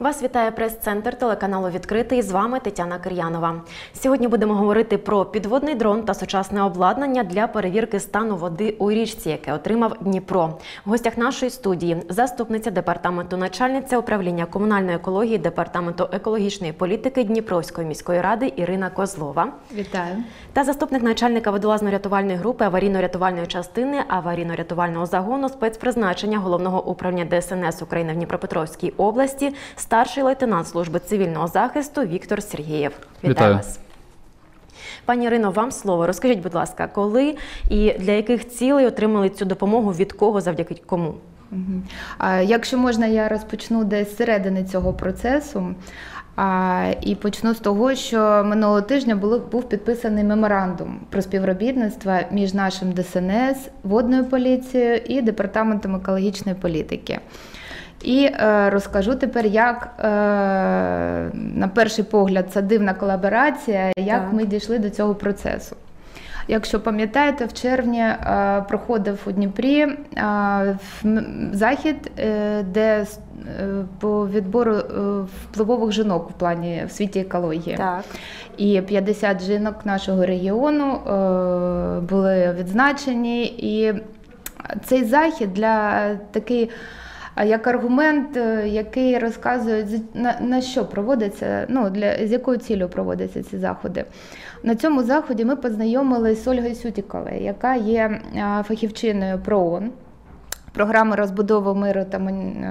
Вас вітає прес-центр телеканалу «Відкритий». З вами Тетяна Кир'янова. Сьогодні будемо говорити про підводний дрон та сучасне обладнання для перевірки стану води у річці, яке отримав Дніпро. В гостях нашої студії заступниця департаменту, начальниця управління комунальної екології Департаменту екологічної політики Дніпровської міської ради Ірина Козлова. Вітаю. Та заступник начальника водолазно-рятувальної групи аварійно-рятувальної частини аварійно-рятувального загону спецпризначення Головного управління ДСНС України в Дніпропетровській області, старший лейтенант служби цивільного захисту Віктор Сергієв. Вітаю вас. Пані Ірино, вам слово. Розкажіть, будь ласка, коли і для яких цілей отримали цю допомогу, від кого, завдяки кому? Якщо можна, я розпочну десь з середини цього процесу. І почну з того, що минулого тижня був підписаний меморандум про співробітництво між нашим ДСНС, водною поліцією і Департаментом екологічної політики. І розкажу тепер, як, на перший погляд, це дивна колаборація, як ми дійшли до цього процесу. Якщо пам'ятаєте, в червні проходив у Дніпрі захід, де по відбору впливових жінок в світі екології. Так. І 50 жінок нашого регіону були відзначені. І цей захід для такий, як аргумент, який розказує, на що проводиться, з якою цілею проводяться ці заходи. На цьому заході ми познайомилися з Ольгою Сютіковою, яка є фахівчиною ПРООН, програми розбудови миру та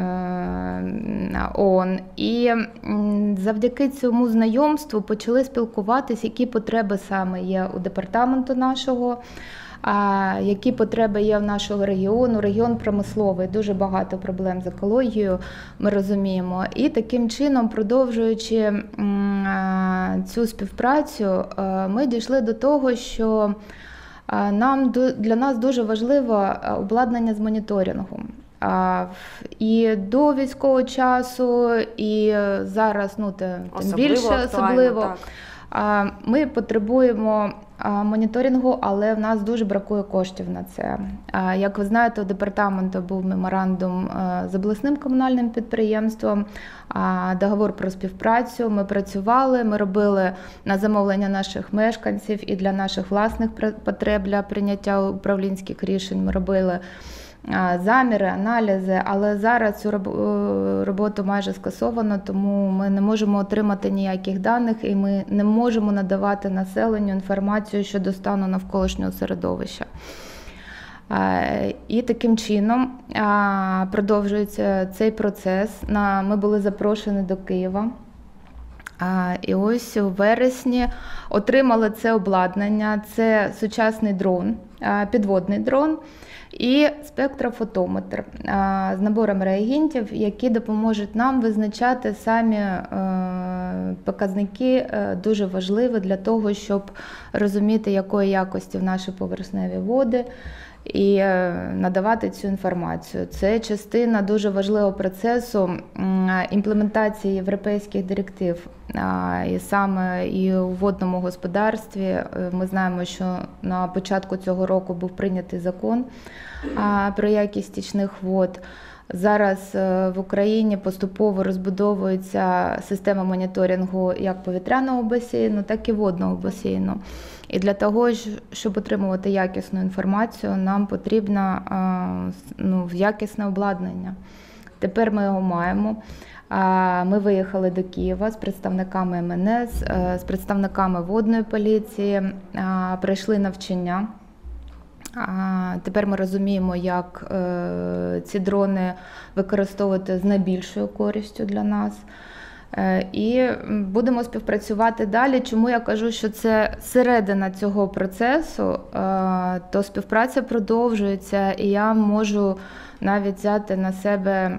ООН. І завдяки цьому знайомству почали спілкуватися, які потреби саме є у департаменту нашого, які потреби є в нашого регіону. Регіон промисловий, дуже багато проблем з екологією, ми розуміємо. І таким чином, продовжуючи цю співпрацю, ми дійшли до того, що для нас дуже важливо обладнання з моніторингу. І до військового часу, і зараз, тим більше особливо. Ми потребуємо моніторингу, але в нас дуже бракує коштів на це. Як ви знаєте, у департаменту був меморандум з обласним комунальним підприємством, договор про співпрацю. Ми працювали, ми робили на замовлення наших мешканців і для наших власних потреб для прийняття управлінських рішень. Ми робили заміри, аналізи, але зараз цю роботу майже скасовано, тому ми не можемо отримати ніяких даних і ми не можемо надавати населенню інформацію щодо стану навколишнього середовища. І таким чином продовжується цей процес. Ми були запрошені до Києва. І ось у вересні отримали це обладнання. Це сучасний дрон, підводний дрон і спектрофотометр з набором реагентів, які допоможуть нам визначати самі показники, дуже важливі для того, щоб розуміти, якої якості в наші поверхневі води, і надавати цю інформацію. Це частина дуже важливого процесу імплементації європейських директив. І саме і у водному господарстві ми знаємо, що на початку цього року був прийнятий закон про якість стічних вод. Зараз в Україні поступово розбудовується система моніторингу як повітряного басейну, так і водного басейну. І для того, щоб отримувати якісну інформацію, нам потрібно якісне обладнання. Тепер ми його маємо. Ми виїхали до Києва з представниками МНС, з представниками водної поліції, пройшли навчання. Тепер ми розуміємо, як ці дрони використовувати з найбільшою користю для нас. І будемо співпрацювати далі. Чому я кажу, що це середина цього процесу, то співпраця продовжується, і я можу навіть взяти на себе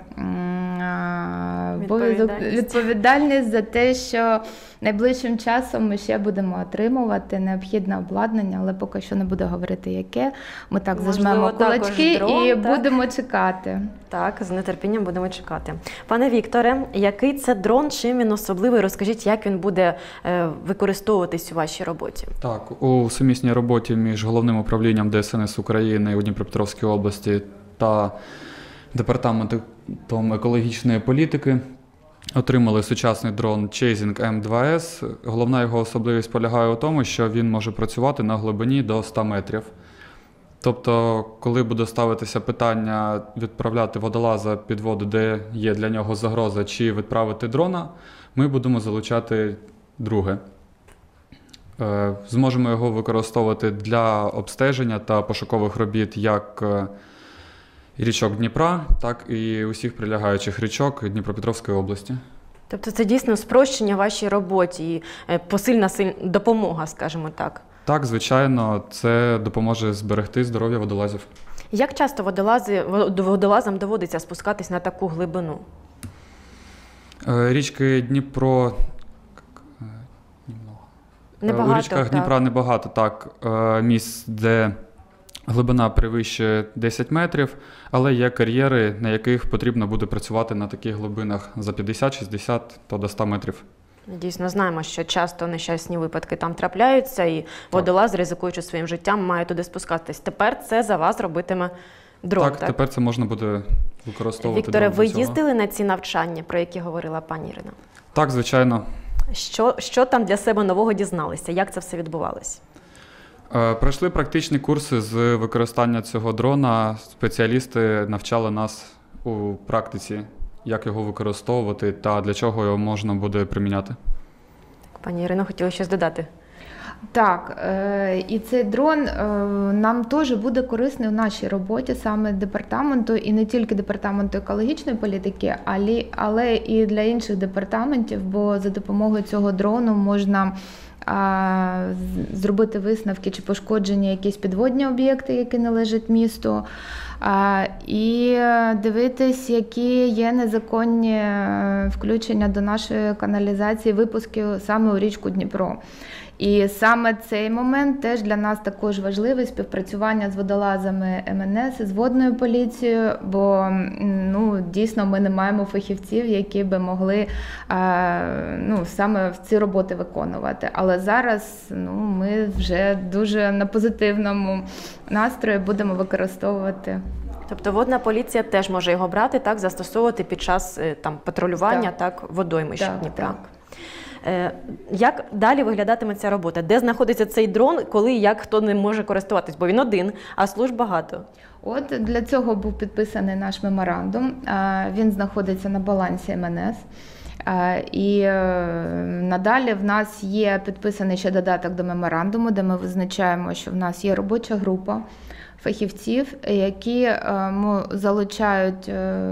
відповідальність за те, що найближчим часом ми ще будемо отримувати необхідне обладнання, але поки що не буду говорити, яке. Ми так зажмемо кулачки і будемо чекати. Так, з нетерпінням будемо чекати. Пане Вікторе, який це дрон, чим він особливий? Розкажіть, як він буде використовуватись у вашій роботі? Так, у сумісній роботі між Головним управлінням ДСНС України у Дніпропетровській області та Департаментом екологічної політики отримали сучасний дрон Chasing M2S. Головна його особливість полягає у тому, що він може працювати на глибині до 100 метрів. Тобто, коли буде ставитися питання відправляти водолаза під воду, де є для нього загроза, чи відправити дрона, ми будемо залучати друге. Зможемо його використовувати для обстеження та пошукових робіт як річок Дніпра, так і усіх прилягаючих річок Дніпропетровської області. Тобто це дійсно спрощення вашій роботі і посильна допомога, скажімо так. Так, звичайно, це допоможе зберегти здоров'я водолазів. Як часто водолазам доводиться спускатись на таку глибину? Річки Дніпро... Небагато, у річках Дніпра небагато, так, місць, де глибина перевищує 10 метрів, але є кар'єри, на яких потрібно буде працювати на таких глибинах за 50, 60 та до 100 метрів. Дійсно, знаємо, що часто нещасні випадки там трапляються, і водолаз, ризикуючи своїм життям, має туди спускатись. Тепер це за вас робитиме дрон, так? Тепер це можна буде використовувати. Вікторе, ви їздили на ці навчання, про які говорила пані Ірина? Так, звичайно. Що там для себе нового дізналися? Як це все відбувалося? Пройшли практичні курси з використання цього дрона. Спеціалісти навчали нас у практиці, як його використовувати та для чого його можна буде приміняти. Пані Ірино, хотіла щось додати. Так, і цей дрон нам теж буде корисний в нашій роботі, саме департаменту, і не тільки департаменту екологічної політики, але і для інших департаментів, бо за допомогою цього дрону можна зробити висновки, чи пошкоджені якісь підводні об'єкти, які належать місту, і дивитись, які є незаконні включення до нашої каналізації, випусків саме у річку Дніпро. І саме цей момент теж для нас також важливий, співпрацювання з водолазами МНС, з водною поліцією, бо дійсно ми не маємо фахівців, які би могли саме в ці роботи виконувати. Але зараз ми вже дуже на позитивному настрої будемо використовувати. Тобто водна поліція теж може його брати, так, застосовувати під час патрулювання водоймищ Дніпра. Так. Як далі виглядатиме ця робота? Де знаходиться цей дрон, коли і як хто не може користуватись? Бо він один, а служб багато. От для цього був підписаний наш меморандум. Він знаходиться на балансі МНС. І надалі в нас є підписаний ще додаток до меморандуму, де ми визначаємо, що в нас є робоча група фахівців, які залучають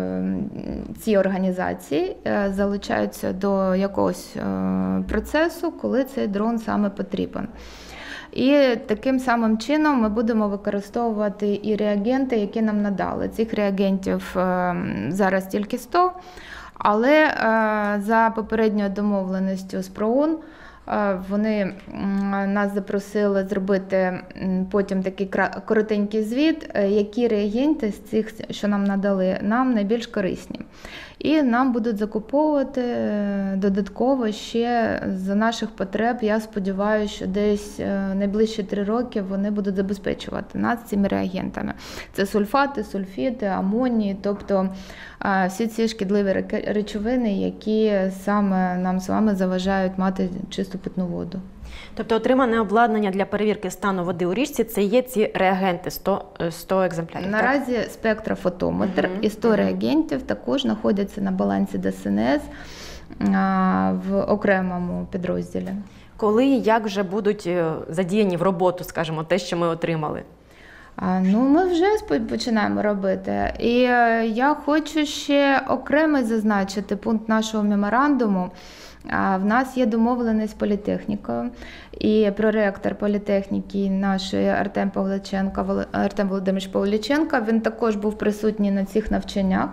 ці організації, залучаються до якогось процесу, коли цей дрон саме потрібен. І таким самим чином ми будемо використовувати і реагенти, які нам надали. Цих реагентів зараз тільки 100, але за попередньою домовленістю з ПРООН вони нас запросили зробити потім такий коротенький звіт, які реагенти з цих, що нам надали, нам найбільш корисні. І нам будуть закуповувати додатково ще за наших потреб. Я сподіваюся, що десь найближчі 3 роки вони будуть забезпечувати нас цими реагентами. Це сульфати, сульфіди, амонії, тобто всі ці шкідливі речовини, які саме нам з вами заважають мати чисту питну воду. Тобто отримане обладнання для перевірки стану води у річці – це є ці реагенти, 100 екземплярів? Наразі спектрофотометр і 100 реагентів також знаходяться на балансі ДСНС в окремому підрозділі. Коли і як вже будуть задіяні в роботу, скажімо, те, що ми отримали? Ми вже починаємо робити. І я хочу ще окремо зазначити пункт нашого меморандуму. В нас є домовленість з політехнікою, і проректор політехніки нашої Артем Володимирович Павліченко, він також був присутній на цих навчаннях.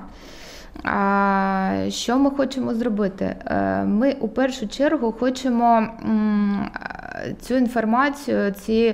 Що ми хочемо зробити? Ми у першу чергу хочемо цю інформацію, ці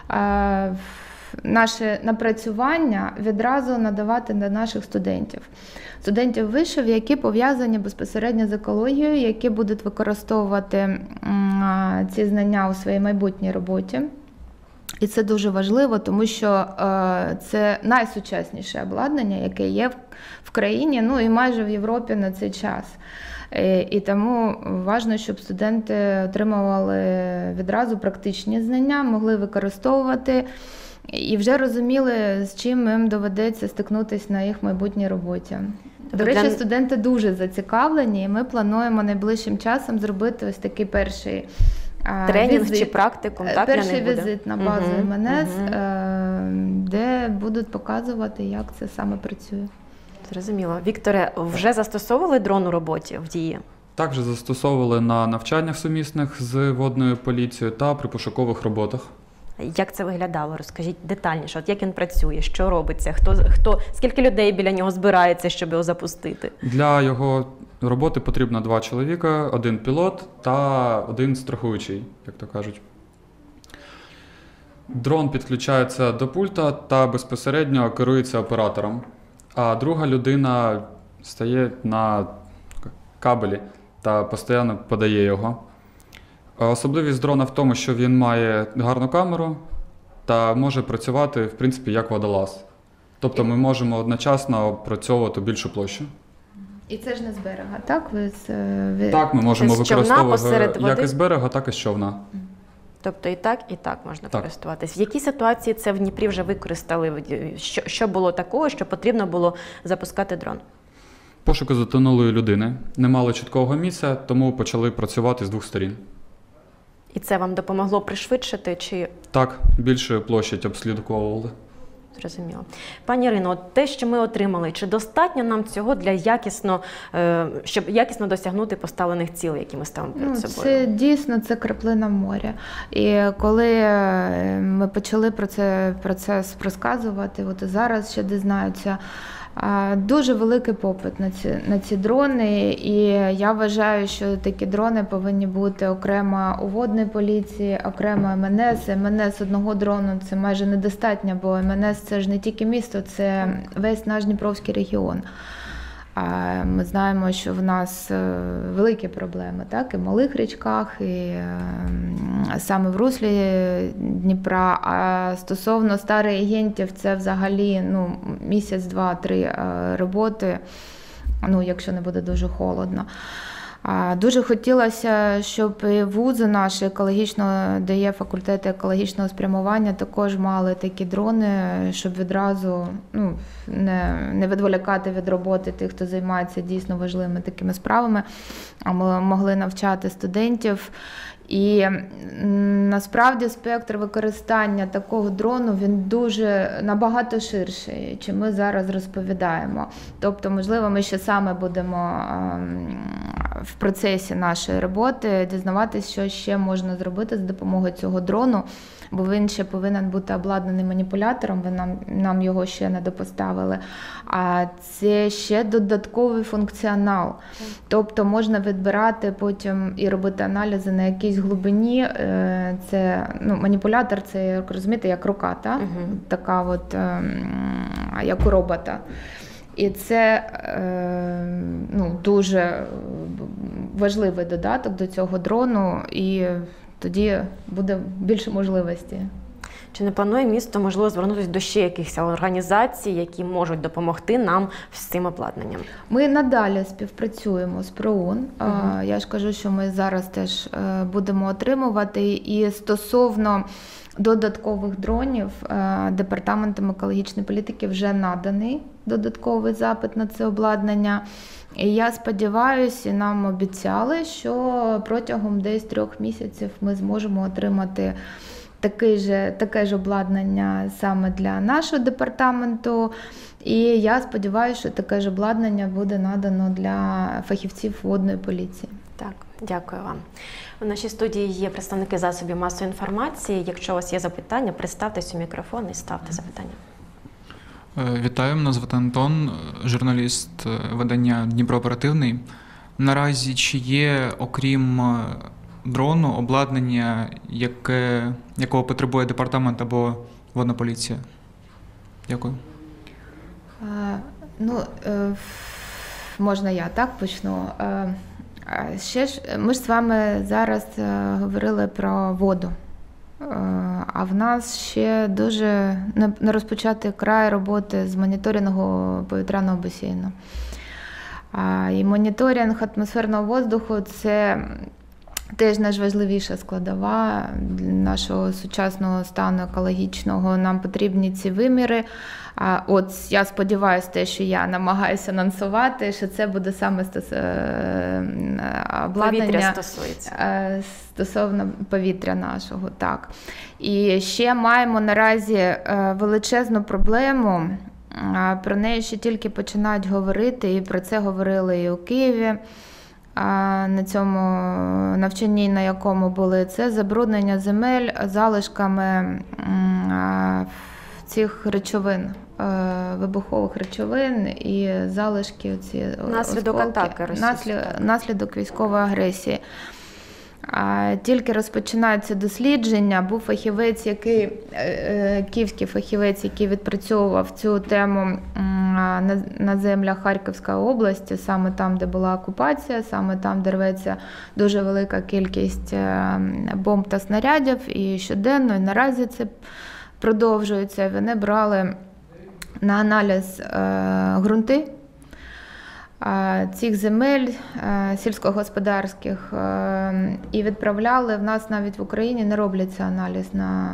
наше напрацювання відразу надавати до наших студентів вишів, які пов'язані безпосередньо з екологією, які будуть використовувати ці знання у своїй майбутній роботі. І це дуже важливо, тому що це найсучасніше обладнання, яке є в країні, ну і майже в Європі на цей час. І тому важливо, щоб студенти отримували відразу практичні знання, могли використовувати і вже розуміли, з чим їм доведеться стикнутися на їх майбутній роботі. До речі, студенти дуже зацікавлені, і ми плануємо найближчим часом зробити ось такий перший тренінг візит, чи практикум, так? перший візит на базу МНС, де будуть показувати, як це саме працює. Зрозуміло. Вікторе, вже застосовували дрон у роботі в дії? Так, вже застосовували на навчаннях сумісних з водною поліцією та при пошукових роботах. Як це виглядало? Розкажіть детальніше. От як він працює, що робиться, скільки людей біля нього збирається, щоб його запустити? Для його роботи потрібно 2 чоловіка, 1 пілот та 1 страхуючий, як то кажуть. Дрон підключається до пульта та безпосередньо керується оператором, а друга людина стає на кабелі та постійно подає його. Особливість дрона в тому, що він має гарну камеру та може працювати, в принципі, як водолаз. Тобто ми можемо одночасно опрацьовувати більшу площу. І це ж не з берега, так? Так, ми можемо З човна використовувати посеред води? як із берега, так і з човна. Тобто і так можна Так. користуватись. В якій ситуації це в Дніпрі вже використали? Що було такого, що потрібно було запускати дрон? Пошуку затонулої людини. Не мали чіткого місця, тому почали працювати з 2 сторін. І це вам допомогло пришвидшити чи… Так, більшу площадь обслідковували. Зрозуміло. Пані Ірино, от те, що ми отримали, чи достатньо нам цього для щоб якісно досягнути поставлених цілей, які ми ставимо перед собою? Це дійсно краплина в морі. І коли ми почали про цей процес розказувати, от і зараз ще дізнаються, дуже великий попит на ці дрони, і я вважаю, що такі дрони повинні бути окремо у водній поліції, окремо МНС. МНС одного дрону – це майже недостатньо, бо МНС – це ж не тільки місто, це весь наш Дніпровський регіон. Ми знаємо, що в нас великі проблеми, так, і в малих річках, і саме в руслі Дніпра. А стосовно старих агентів, це взагалі місяць, 2-3 роботи, якщо не буде дуже холодно. Дуже хотілося, щоб і вузи наші де є факультети екологічного спрямування, також мали такі дрони, щоб відразу не відволікати від роботи тих, хто займається дійсно важливими такими справами, а ми могли навчати студентів. І насправді спектр використання такого дрону, він набагато ширший, чим ми зараз розповідаємо. Тобто, можливо, ми ще саме будемо в процесі нашої роботи дізнаватися, що ще можна зробити з допомогою цього дрону, бо він ще повинен бути обладнаний маніпулятором, нам його ще не допоставили. А це ще додатковий функціонал. Тобто можна відбирати потім і робити аналізи на якійсь глибині. Це маніпулятор, це, як розумієте, як рука, та? Така от, як у робота. І це дуже важливий додаток до цього дрону, і тоді буде більше можливостей. Чи не планує місто, можливо, звернутися до ще якихось організацій, які можуть допомогти нам з цим обладнанням? Ми надалі співпрацюємо з ПРООН. Я ж кажу, що ми зараз теж будемо отримувати. І стосовно додаткових дронів, Департаментом екологічної політики вже наданий додатковий запит на це обладнання. І я сподіваюся, і нам обіцяли, що протягом десь 3 місяців ми зможемо отримати таке ж обладнання саме для нашого департаменту. І я сподіваюся, що таке ж обладнання буде надано для фахівців водної поліції. Так, дякую вам. У нашій студії є представники засобів масової інформації. Якщо у вас є запитання, представтесь у мікрофон і ставте запитання. Вітаю, мене звати Антон, журналіст видання «Дніпро Оперативний». Наразі чи є, окрім дрону, обладнання, якого потребує департамент або водна поліція? Дякую. Можна я так почну? Ще ж ми з вами зараз говорили про воду. А в нас ще дуже не розпочатий край роботи з моніторингу повітряного басейну. І моніторинг атмосферного воздуху – це теж найважливіша складова нашого сучасного стану екологічного. Нам потрібні ці виміри. От я сподіваюся, те, що я намагаюся анонсувати, що це буде саме обладнання стосовно повітря нашого. Так. І ще маємо наразі величезну проблему. Про неї ще тільки починають говорити, і про це говорили і у Києві. На цьому навчанні, на якому були, це забруднення земель залишками цих речовин, вибухових речовин і залишки ці наслідок атаки російської. Наслідок військової агресії. Тільки розпочинаються дослідження. Був фахівець, київський фахівець, який відпрацьовував цю тему на землях Харківської області, саме там, де була окупація, саме там, де рветься дуже велика кількість бомб та снарядів, і щоденно, і наразі це продовжується. Вони брали на аналіз ґрунти цих земель сільськогосподарських і відправляли. В нас навіть в Україні не робляться аналіз на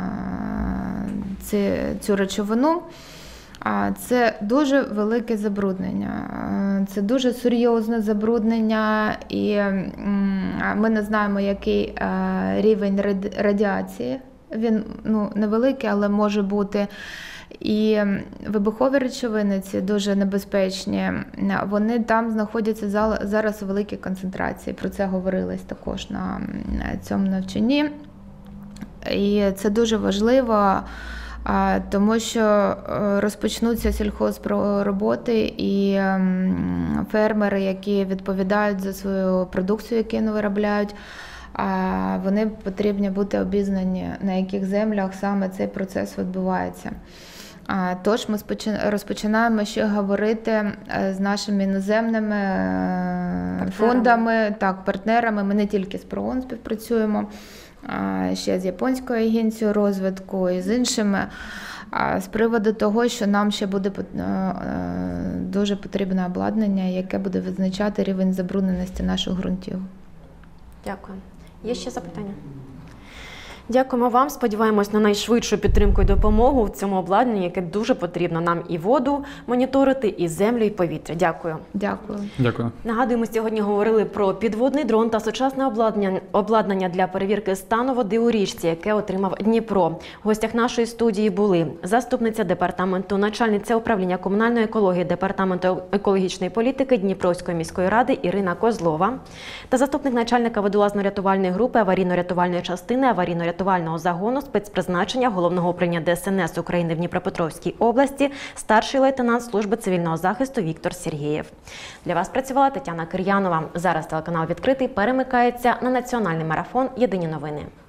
цю речовину. Це дуже велике забруднення, це дуже серйозне забруднення, і ми не знаємо, який рівень радіації. Він невеликий, але може бути. І вибухові речовини ці дуже небезпечні, вони там знаходяться зараз у великій концентрації. Про це говорилось також на цьому навчанні. І це дуже важливо, тому що розпочнуться сільхозроботи, і фермери, які відповідають за свою продукцію, яку вони виробляють, вони потрібні бути обізнані, на яких землях саме цей процес відбувається. Тож ми розпочинаємо ще говорити з нашими іноземними фондами, партнерами. Ми не тільки з ПРООН співпрацюємо, ще з Японською агенцією розвитку і з іншими, з приводу того, що нам ще буде дуже потрібне обладнання, яке буде визначати рівень забрудненості наших ґрунтів. Дякую. Є ще запитання? Дякуємо вам. Сподіваємось на найшвидшу підтримку і допомогу в цьому обладнанні, яке дуже потрібно нам і воду моніторити, і землю, і повітря. Дякую. Дякую. Дякую. Нагадую, ми сьогодні говорили про підводний дрон та сучасне обладнання для перевірки стану води у річці, яке отримав Дніпро. В гостях нашої студії були заступниця департаменту, начальниця управління комунальної екології Департаменту екологічної політики Дніпровської міської ради Ірина Козлова та заступник начальника водолазно-рятувальної групи аварійно-рятувальної частини аварійно-рятувального загону спецпризначення Головного управління ДСНС України в Дніпропетровській області, старший лейтенант служби цивільного захисту Віктор Сергієв. Для вас працювала Тетяна Кир'янова. Зараз телеканал «Відкритий» перемикається на національний марафон «Єдині новини».